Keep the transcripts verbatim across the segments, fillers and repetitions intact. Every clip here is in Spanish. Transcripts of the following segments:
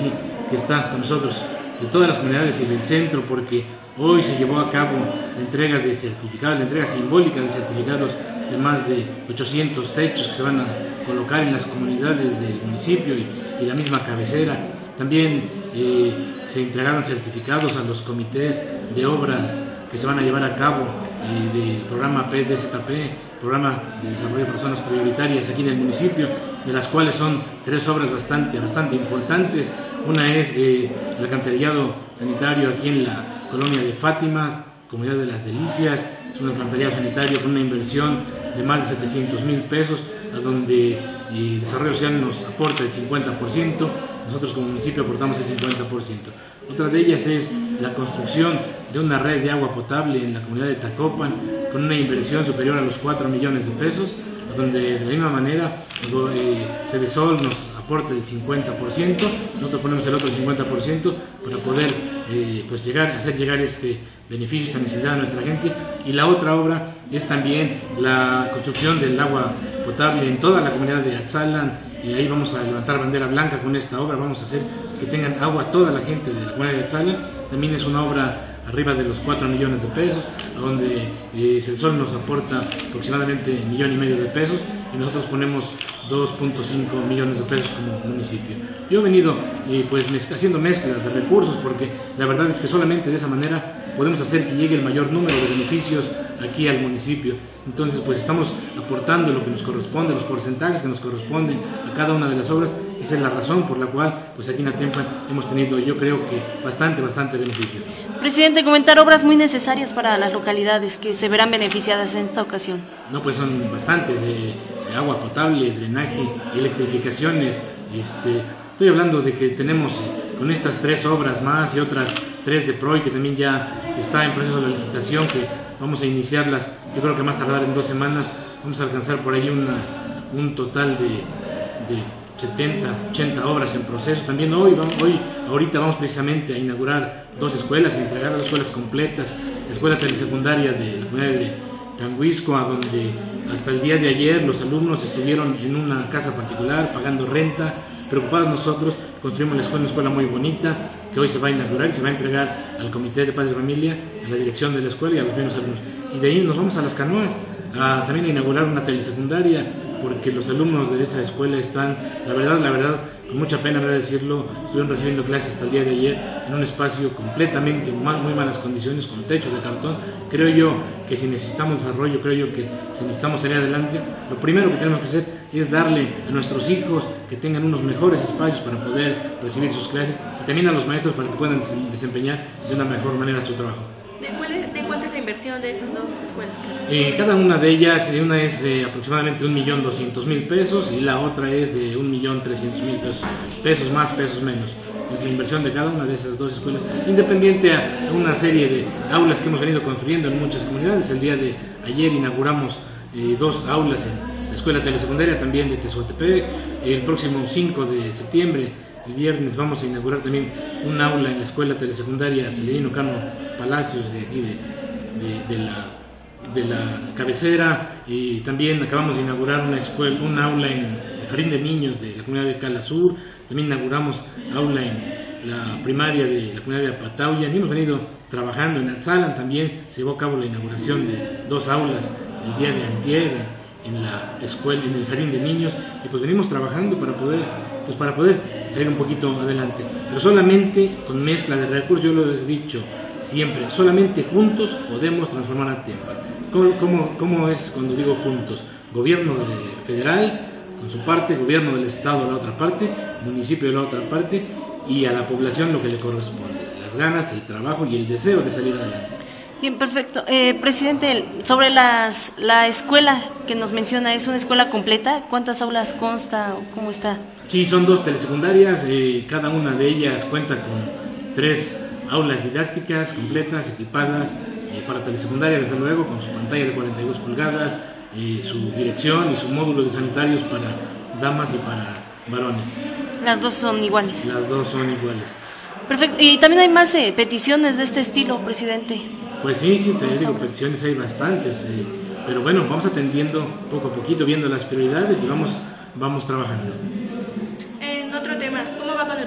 que está con nosotros, de todas las comunidades y del centro, porque hoy se llevó a cabo la entrega de certificados, la entrega simbólica de certificados de más de ochocientos techos que se van a colocar en las comunidades del municipio y, y la misma cabecera. También eh, se entregaron certificados a los comités de obras que se van a llevar a cabo eh, del programa P D Z P, Programa de Desarrollo de Personas Prioritarias aquí en el municipio, de las cuales son tres obras bastante, bastante importantes. Una es eh, el alcantarillado sanitario aquí en la colonia de Fátima, Comunidad de las Delicias. Es un alcantarillado sanitario con una inversión de más de setecientos mil pesos, a donde eh, Desarrollo Social nos aporta el cincuenta por ciento, nosotros como municipio aportamos el cincuenta por ciento. Otra de ellas es la construcción de una red de agua potable en la comunidad de Tacopan, con una inversión superior a los cuatro millones de pesos, donde de la misma manera eh, Cedesol nos aporta el cincuenta por ciento, nosotros ponemos el otro cincuenta por ciento para poder eh, pues llegar, hacer llegar este beneficio, esta necesidad a nuestra gente. Y la otra obra es también la construcción del agua potable en toda la comunidad de Atzalan, y ahí vamos a levantar bandera blanca con esta obra, vamos a hacer que tengan agua toda la gente de la comunidad de Atzalan. También es una obra arriba de los cuatro millones de pesos, donde eh, Cedesol nos aporta aproximadamente un millón y medio de pesos y nosotros ponemos dos punto cinco millones de pesos como municipio. Yo he venido eh, pues haciendo mezclas de recursos, porque la verdad es que solamente de esa manera podemos hacer que llegue el mayor número de beneficios aquí al municipio. Entonces pues estamos aportando lo que nos corresponde, los porcentajes que nos corresponden a cada una de las obras. Esa es la razón por la cual pues aquí en Atempan hemos tenido, yo creo que bastante, bastante beneficio. Presidente, comentar obras muy necesarias para las localidades que se verán beneficiadas en esta ocasión. No, pues son bastantes, eh, agua potable, drenaje, electrificaciones. Este, estoy hablando de que tenemos eh, con estas tres obras más y otras tres de P R O I, que también ya está en proceso de licitación, que vamos a iniciarlas, yo creo que más tardar en dos semanas, vamos a alcanzar por ahí unas, un total de, de setenta, ochenta obras en proceso. También hoy, vamos, hoy, ahorita vamos precisamente a inaugurar dos escuelas, a entregar dos escuelas completas, la escuela telesecundaria de la comunidad de Tanguisco, a donde hasta el día de ayer los alumnos estuvieron en una casa particular pagando renta, preocupados nosotros. Construimos la escuela, una escuela muy bonita que hoy se va a inaugurar y se va a entregar al Comité de Padres de Familia, a la dirección de la escuela y a los mismos alumnos. Y de ahí nos vamos a Las Canoas a también a inaugurar una telesecundaria, porque los alumnos de esa escuela están, la verdad, la verdad, con mucha pena de decirlo, estuvieron recibiendo clases hasta el día de ayer en un espacio completamente en mal, muy malas condiciones, con techos de cartón. Creo yo que si necesitamos desarrollo, creo yo que si necesitamos salir adelante, lo primero que tenemos que hacer es darle a nuestros hijos que tengan unos mejores espacios para poder recibir sus clases, y también a los maestros para que puedan desempeñar de una mejor manera su trabajo. ¿De, cuál es, ¿De cuánto es la inversión de esas dos escuelas? Eh, cada una de ellas, eh, una es de aproximadamente un millón doscientos mil pesos y la otra es de un millón trescientos mil pesos, pesos más, pesos menos. Es la inversión de cada una de esas dos escuelas, independiente a una serie de aulas que hemos venido construyendo en muchas comunidades. El día de ayer inauguramos eh, dos aulas en la escuela telesecundaria también de Tezuatepec. El próximo cinco de septiembre, el viernes, vamos a inaugurar también un aula en la escuela telesecundaria Celerino Cano Palacios de aquí de, de, de, la, de la cabecera, y también acabamos de inaugurar una escuela, un aula en el Jardín de Niños de la comunidad de Cala Sur. También inauguramos aula en la primaria de la comunidad de Apatauya, y hemos venido trabajando en Atzalan. También se llevó a cabo la inauguración de dos aulas el día de antier en la escuela, en el Jardín de Niños, y pues venimos trabajando para poder, pues para poder salir un poquito adelante, pero solamente con mezcla de recursos. Yo lo he dicho siempre, solamente juntos podemos transformar a Atempan. ¿Cómo, cómo, cómo es cuando digo juntos? Gobierno de, federal con su parte, gobierno del estado la otra parte, municipio de la otra parte, y a la población lo que le corresponde, las ganas, el trabajo y el deseo de salir adelante. Bien, perfecto. Eh, presidente, sobre las, la escuela que nos menciona, ¿es una escuela completa? ¿Cuántas aulas consta o cómo está? Sí, son dos telesecundarias, eh, cada una de ellas cuenta con tres aulas didácticas completas, equipadas eh, para telesecundaria, desde luego, con su pantalla de cuarenta y dos pulgadas, eh, su dirección y su módulo de sanitarios para damas y para varones. Las dos son iguales. Las dos son iguales. Perfecto. ¿Y también hay más eh, peticiones de este estilo, presidente? Pues sí, sí, te digo, peticiones hay bastantes, eh, pero bueno, vamos atendiendo poco a poquito, viendo las prioridades y vamos, vamos trabajando. En otro tema, ¿cómo va con el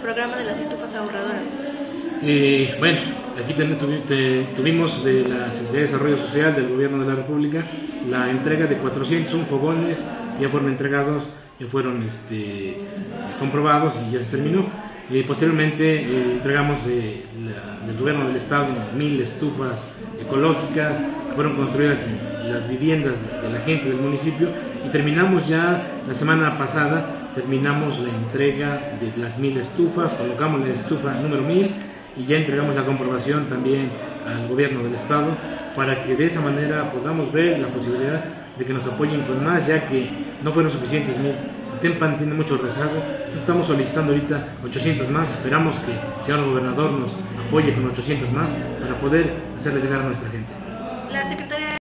programa de las estufas ahorradoras? Eh, bueno, aquí también tuvi, te, tuvimos de la Secretaría de Desarrollo Social del Gobierno de la República la entrega de cuatrocientos un fogones, ya fueron entregados, ya fueron este, comprobados y ya se terminó. Eh, posteriormente eh, entregamos de la, del Gobierno del Estado mil estufas ecológicas que fueron construidas en las viviendas de, de la gente del municipio, y terminamos ya la semana pasada, terminamos la entrega de las mil estufas, colocamos la estufa número mil y ya entregamos la comprobación también al Gobierno del Estado para que de esa manera podamos ver la posibilidad de que nos apoyen con más, ya que no fueron suficientes mil. Tempan tiene mucho rezago, estamos solicitando ahorita ochocientos más, esperamos que el señor gobernador nos apoye con ochocientos más para poder hacerle llegar a nuestra gente. La